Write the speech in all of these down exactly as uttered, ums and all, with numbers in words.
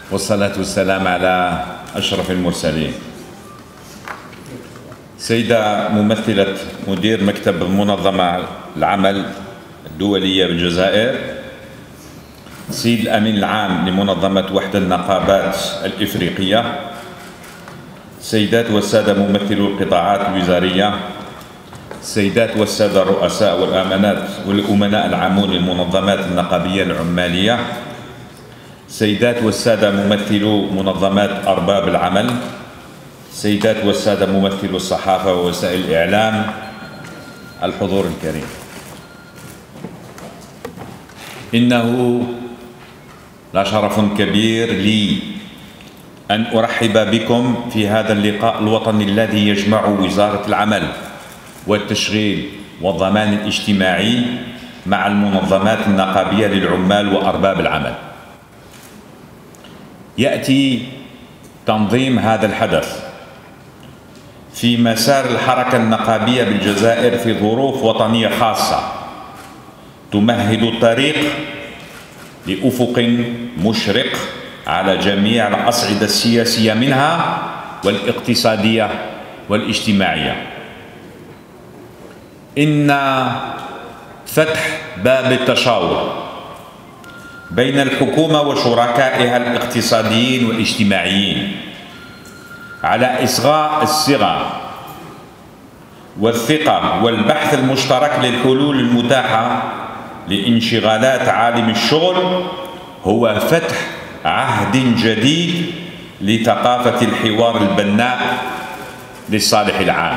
والصلاة والسلام على أشرف المرسلين. سيدة ممثلة مدير مكتب منظمة العمل الدولية بالجزائر، سيد الأمين العام لمنظمة وحدة النقابات الإفريقية، سيدات والسادة ممثلو القطاعات الوزارية، السيدات والسادة الرؤساء والأمانات والأمناء العامون للمنظمات النقابية العمالية، السيدات والسادة ممثلو منظمات أرباب العمل، السيدات والسادة ممثلو الصحافة ووسائل الإعلام، الحضور الكريم، إنه لشرف كبير لي أن أرحب بكم في هذا اللقاء الوطني الذي يجمع وزارة العمل والتشغيل والضمان الاجتماعي مع المنظمات النقابية للعمال وأرباب العمل. يأتي تنظيم هذا الحدث في مسار الحركة النقابية بالجزائر في ظروف وطنية خاصة تمهد الطريق لأفق مشرق على جميع الأصعدة السياسية منها والاقتصادية والاجتماعية. إن فتح باب التشاور بين الحكومة وشركائها الاقتصاديين والاجتماعيين على إصغاء الصغى والثقة والبحث المشترك للحلول المتاحة لانشغالات عالم الشغل هو فتح عهد جديد لثقافة الحوار البناء للصالح العام.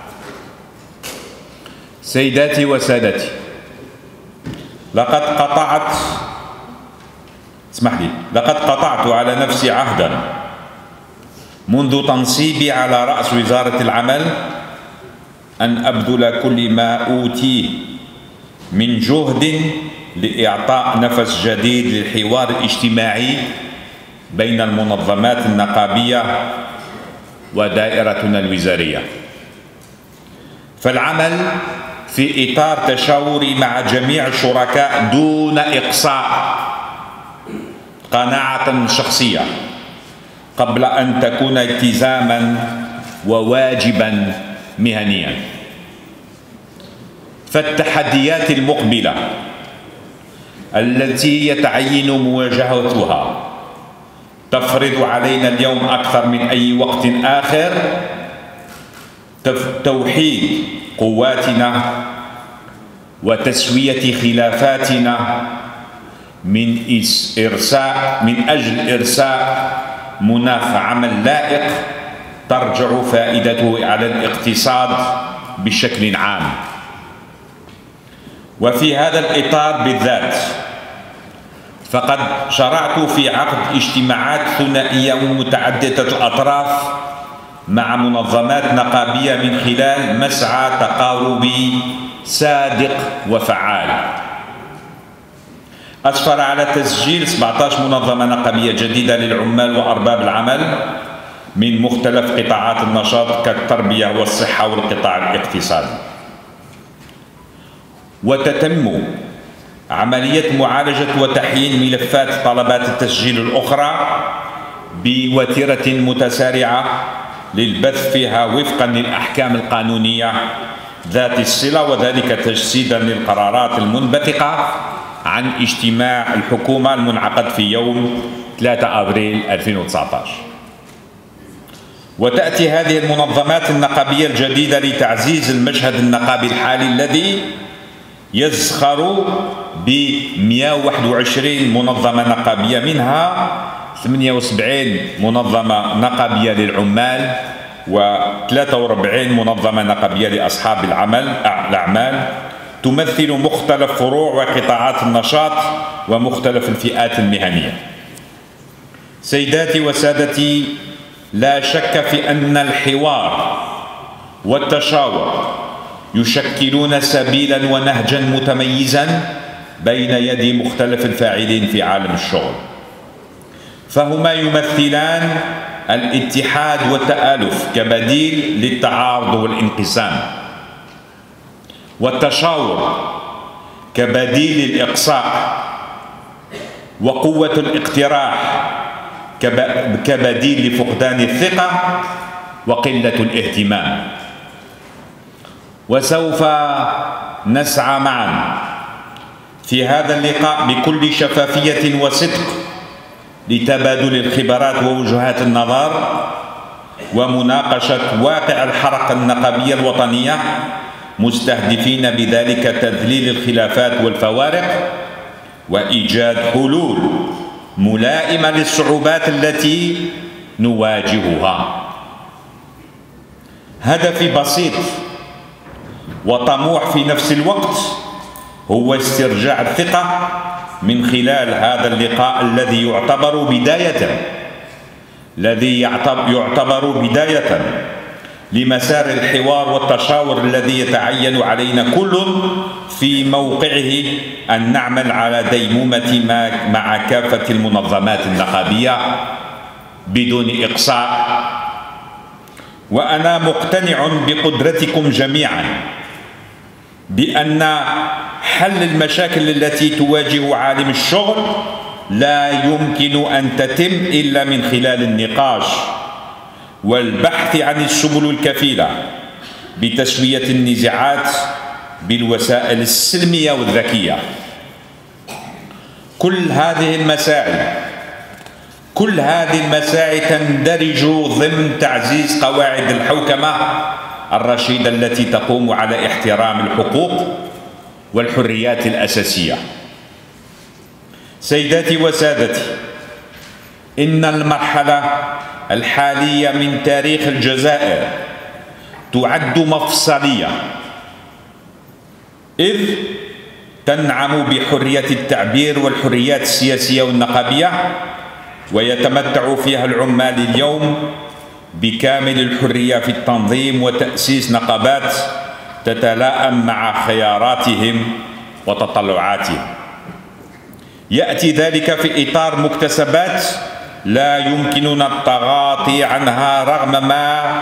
سيداتي وسادتي، لقد قطعت اسمح لي لقد قطعت على نفسي عهدا منذ تنصيبي على رأس وزارة العمل أن أبذل كل ما أوتيه من جهد لإعطاء نفس جديد للحوار الاجتماعي بين المنظمات النقابية ودائرتنا الوزارية. فالعمل في إطار تشاوري مع جميع الشركاء دون إقصاء قناعة شخصية قبل أن تكون التزاما وواجبا مهنيا. فالتحديات المقبلة التي يتعين مواجهتها تفرض علينا اليوم أكثر من أي وقت آخر توحيد قواتنا وتسوية خلافاتنا من إرساء من أجل إرساء مناخ عمل لائق ترجع فائدته على الاقتصاد بشكل عام. وفي هذا الإطار بالذات فقد شرعت في عقد اجتماعات ثنائية ومتعددة الأطراف مع منظمات نقابية من خلال مسعى تقاربي صادق وفعال أسفر على تسجيل سبعة عشر منظمة نقابية جديدة للعمال وأرباب العمل من مختلف قطاعات النشاط كالتربية والصحة والقطاع الاقتصادي. وتتم عملية معالجة وتحيين ملفات طلبات التسجيل الأخرى بوتيرة متسارعة للبث فيها وفقا للأحكام القانونية ذات الصلة، وذلك تجسيدا للقرارات المنبثقة عن اجتماع الحكومة المنعقد في يوم ثلاثة أبريل ألفين وتسعة عشر. وتأتي هذه المنظمات النقابية الجديدة لتعزيز المشهد النقابي الحالي الذي يزخر ب مئة وواحد وعشرين منظمة نقابية، منها ثمانية وسبعين منظمة نقابية للعمال وثلاثة وأربعين منظمة نقابية لأصحاب العمل الأعمال تمثل مختلف فروع وقطاعات النشاط ومختلف الفئات المهنية. سيداتي وسادتي، لا شك في أن الحوار والتشاور يشكلون سبيلا ونهجا متميزا بين يدي مختلف الفاعلين في عالم الشغل، فهما يمثلان الاتحاد والتآلف كبديل للتعارض والانقسام، والتشاور كبديل الإقصاء، وقوة الاقتراح كبديل لفقدان الثقة وقلة الاهتمام. وسوف نسعى معا في هذا اللقاء بكل شفافية وصدق لتبادل الخبرات ووجهات النظر ومناقشة واقع الحركة النقابية الوطنية، مستهدفين بذلك تذليل الخلافات والفوارق وإيجاد حلول ملائمة للصعوبات التي نواجهها. هدفي بسيط وطموح في نفس الوقت هو استرجاع الثقة من خلال هذا اللقاء الذي يعتبر بداية الذي يعتبر بداية لمسار الحوار والتشاور الذي يتعين علينا كل في موقعه أن نعمل على ديمومة مع كافة المنظمات النقابية بدون إقصاء. وأنا مقتنع بقدرتكم جميعا بأن حل المشاكل التي تواجه عالم الشغل لا يمكن أن تتم إلا من خلال النقاش والبحث عن السبل الكفيلة بتسوية النزاعات بالوسائل السلمية والذكية. كل هذه المساعي كل هذه المساعي تندرج ضمن تعزيز قواعد الحوكمة الرشيدة التي تقوم على احترام الحقوق والحريات الأساسية. سيداتي وسادتي، إن المرحلة الحالية من تاريخ الجزائر تعد مفصلية، إذ تنعم بحرية التعبير والحريات السياسية والنقابية، ويتمتع فيها العمال اليوم بكامل الحرية في التنظيم وتأسيس نقابات تتلائم مع خياراتهم وتطلعاتهم. يأتي ذلك في إطار مكتسبات لا يمكننا التغاضي عنها رغم ما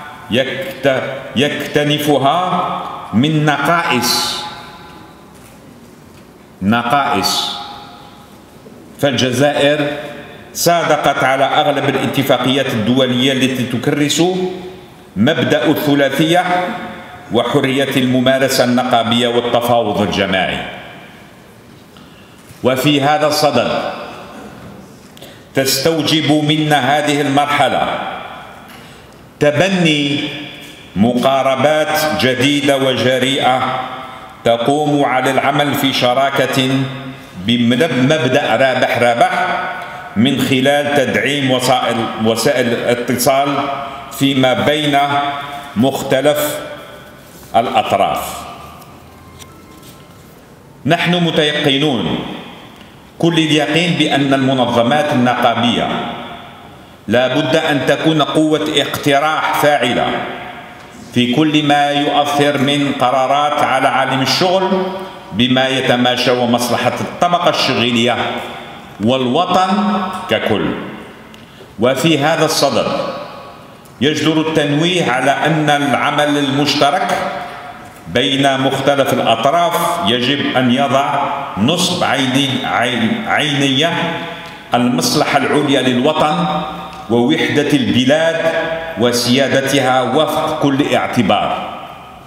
يكتنفها من نقائص نقائص فالجزائر صادقت على أغلب الاتفاقيات الدولية التي تكرس مبدأ الثلاثية وحرية الممارسة النقابية والتفاوض الجماعي. وفي هذا الصدد تستوجب منا هذه المرحلة تبني مقاربات جديدة وجريئة تقوم على العمل في شراكة بمبدأ رابح رابح من خلال تدعيم وسائل وسائل الاتصال فيما بين مختلف الأطراف. نحن متيقنون كل اليقين بأن المنظمات النقابية لا بد أن تكون قوة اقتراح فاعلة في كل ما يؤثر من قرارات على عالم الشغل بما يتماشى ومصلحة الطبقة الشغلية والوطن ككل. وفي هذا الصدد يجدر التنويه على أن العمل المشترك بين مختلف الأطراف يجب أن يضع نصب عيني عينية المصلحة العليا للوطن ووحدة البلاد وسيادتها وفق كل اعتبار.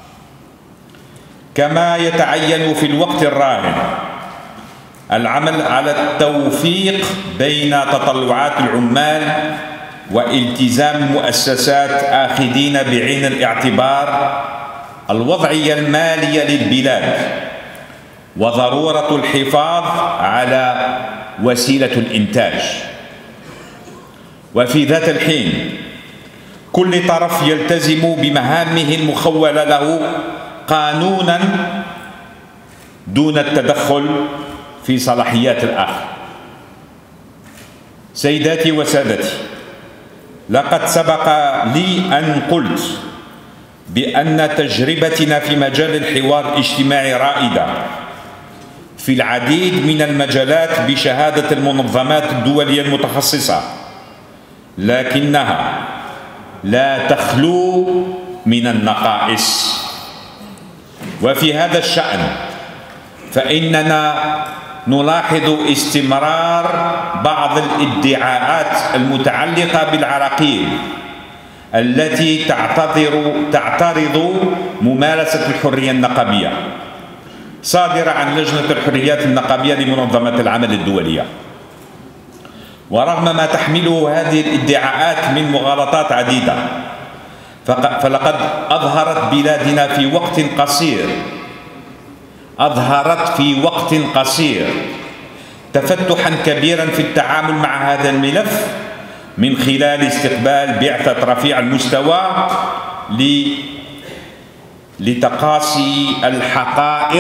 كما يتعين في الوقت الراهن العمل على التوفيق بين تطلعات العمال والتزام المؤسسات آخذين بعين الاعتبار الوضعية المالية للبلاد وضرورة الحفاظ على وسيلة الإنتاج. وفي ذات الحين كل طرف يلتزم بمهامه المخولة له قانونا دون التدخل في صلاحيات الآخر. سيداتي وسادتي، لقد سبق لي أن قلت بأن تجربتنا في مجال الحوار الاجتماعي رائدة في العديد من المجالات بشهادة المنظمات الدولية المتخصصة، لكنها لا تخلو من النقائص. وفي هذا الشأن فإننا نلاحظ استمرار بعض الادعاءات المتعلقة بالعراقيل التي تعتذر تعترض ممارسة الحرية النقابية صادرة عن لجنة الحريات النقابية لمنظمة العمل الدولية. ورغم ما تحمله هذه الادعاءات من مغالطات عديدة، فلقد أظهرت بلادنا في وقت قصير أظهرت في وقت قصير تفتحا كبيرا في التعامل مع هذا الملف من خلال استقبال بعثة رفيع المستوى لتقاصي الحقائق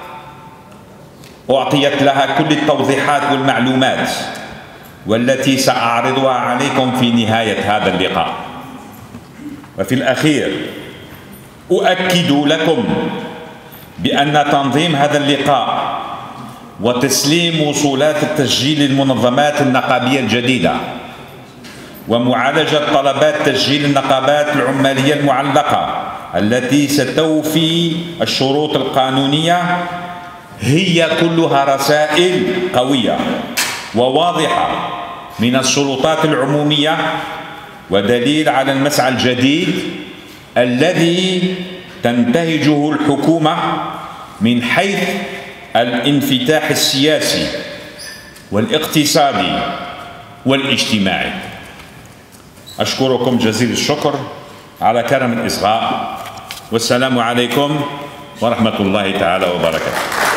أعطيت لها كل التوضيحات والمعلومات، والتي سأعرضها عليكم في نهاية هذا اللقاء. وفي الأخير أؤكد لكم بأن تنظيم هذا اللقاء وتسليم وصولات التسجيل للمنظمات النقابية الجديدة ومعالجة طلبات تسجيل النقابات العمالية المعلقة التي ستوفي الشروط القانونية هي كلها رسائل قوية وواضحة من السلطات العمومية، ودليل على المسعى الجديد الذي تنتهجه الحكومة من حيث الانفتاح السياسي والاقتصادي والاجتماعي. أشكركم جزيل الشكر على كرم الإصغاء، والسلام عليكم ورحمة الله تعالى وبركاته.